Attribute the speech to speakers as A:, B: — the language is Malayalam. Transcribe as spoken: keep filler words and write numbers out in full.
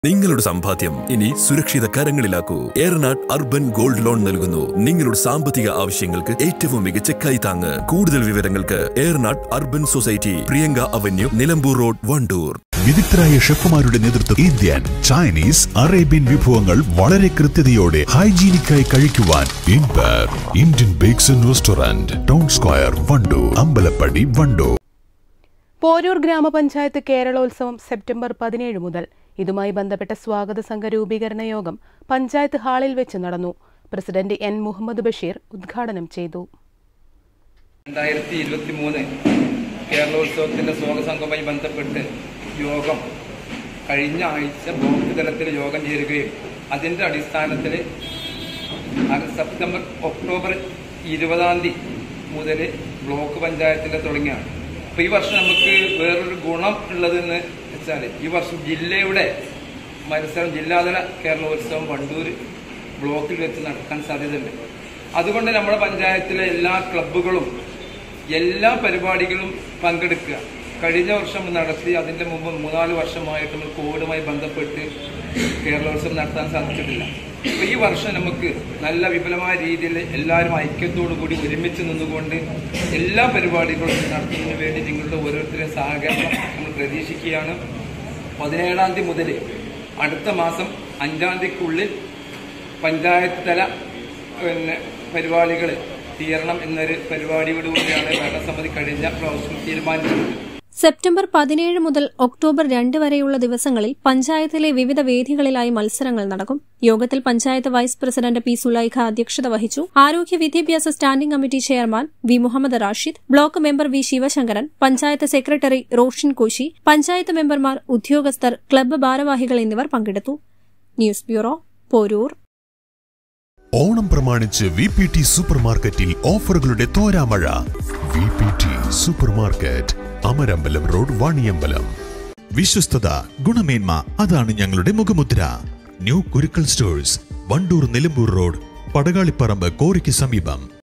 A: നിങ്ങളുടെ സമ്പാദ്യം ഇനി സുരക്ഷിത കരങ്ങളിലാക്കൂ. ഏറനാട് അർബൻ ഗോൾഡ് ലോൺ നൽകുന്നു നിങ്ങളുടെ സാമ്പത്തിക ആവശ്യങ്ങൾക്ക് ഏറ്റവും മികച്ച കൈത്താങ്ങ്. കൂടുതൽ വിവരങ്ങൾക്ക് Eranad urban society, Priyanka avenue, Nilambur road, Wandoor.
B: വിദഗ്ധരായ ഷെഫുമാരുടെ നേതൃത്വത്തിൽ ഇന്ത്യൻ, ചൈനീസ്, അറേബ്യൻ വിഭവങ്ങൾ വളരെ കൃത്യതയോടെ ഹൈജീനിക്കായി കഴിക്കുവാൻ ഇൻപർ Indian bakes and restaurant, town square, Wandoor, Ambalappadi, Wandoor.
C: Poroor ഗ്രാമപഞ്ചായത്ത് കേരളോത്സവം സെപ്റ്റംബർ പതിനേഴ് മുതൽ. ഇതുമായി ബന്ധപ്പെട്ട സ്വാഗത സംഘ രൂപീകരണ യോഗം പഞ്ചായത്ത് ഹാളിൽ വെച്ച് നടന്നു. പ്രസിഡന്റ് എൻ മുഹമ്മദ് ബഷീർ ഉദ്ഘാടനം ചെയ്തു.
D: രണ്ടായിരത്തി ഇരുപത്തി മൂന്ന് കേരളോത്സവത്തിന്റെ സ്വാഗത സംഘവുമായി ബന്ധപ്പെട്ട് യോഗം കഴിഞ്ഞ ആഴ്ച ബ്ലോക്ക് തലത്തിൽ യോഗം ചേരുകയും അതിന്റെ അടിസ്ഥാനത്തിൽ സെപ്റ്റംബർ ഒക്ടോബർ ഇരുപതാം തീയതി മുതൽ ബ്ലോക്ക് പഞ്ചായത്തിൽ തുടങ്ങിയാണ്. അപ്പോൾ ഈ വർഷം നമുക്ക് വേറൊരു ഗുണം ഉള്ളതെന്ന് വെച്ചാൽ ഈ വർഷം ജില്ലയുടെ മത്സരം, ജില്ലാതല കേരളോത്സവം വണ്ടൂർ ബ്ലോക്കിൽ വെച്ച് നടക്കാൻ സാധ്യതയുണ്ട്. അതുകൊണ്ട് നമ്മുടെ പഞ്ചായത്തിലെ എല്ലാ ക്ലബ്ബുകളും എല്ലാ പരിപാടികളും പങ്കെടുക്കുക. കഴിഞ്ഞ വർഷം നടത്തി, അതിൻ്റെ മുമ്പ് മൂന്നാല് വർഷമായിട്ട് നമ്മൾ കോവിഡുമായി ബന്ധപ്പെട്ട് കേരളോത്സവം നടത്താൻ സാധിച്ചിട്ടില്ല. അപ്പോൾ ഈ വർഷം നമുക്ക് നല്ല വിപുലമായ രീതിയിൽ എല്ലാവരും ഐക്യത്തോടു കൂടി ഒരുമിച്ച് നിന്നുകൊണ്ട് എല്ലാ പരിപാടികളും നടത്തുന്നതിന് വേണ്ടി നിങ്ങളുടെ ഓരോരുത്തരുടെയും സഹകരണം നമ്മൾ പ്രതീക്ഷിക്കുകയാണ്. പതിനേഴാം തീയതി മുതൽ അടുത്ത മാസം അഞ്ചാം തീയതിക്കുള്ളിൽ പഞ്ചായത്ത് തല പിന്നെ പരിപാടികൾ തീരണം എന്നൊരു പരിപാടിയോടുകൂടിയാണ് ഭരണസമിതി കഴിഞ്ഞ പ്രാവശ്യം തീരുമാനിച്ചത്.
E: സെപ്റ്റംബർ പതിനേഴ് മുതൽ ഒക്ടോബർ രണ്ട് വരെയുള്ള ദിവസങ്ങളിൽ പഞ്ചായത്തിലെ വിവിധ വേദികളിലായി മത്സരങ്ങൾ നടക്കും. യോഗത്തിൽ panchayat vice president P Sulaikha അധ്യക്ഷത വഹിച്ചു. ആരോഗ്യ വിദ്യാഭ്യാസ standing committee chairman V Muhammad Rashid, block member V Sivasankaran, panchayat secretary Roshan Koshy, panchayat മെമ്പർമാർ, ഉദ്യോഗസ്ഥർ, ക്ലബ്ബ് ഭാരവാഹികൾ എന്നിവർ പങ്കെടുത്തു. News bureau, Poroor.
B: ഓണം പ്രമാണിച്ച് വി പി ടി സൂപ്പർ മാർക്കറ്റിൽ ഓഫറുകളുടെ തോരാമഴ. V P T super market, Amarambalam road, Vaniyambalam. വിശ്വസ്തത, ഗുണമേന്മ, അതാണ് ഞങ്ങളുടെ മുഖമുദ്ര. New Kurukkal stores, Wandoor, Nilambur road, Padakalipparamba, കോറിക്ക് സമീപം.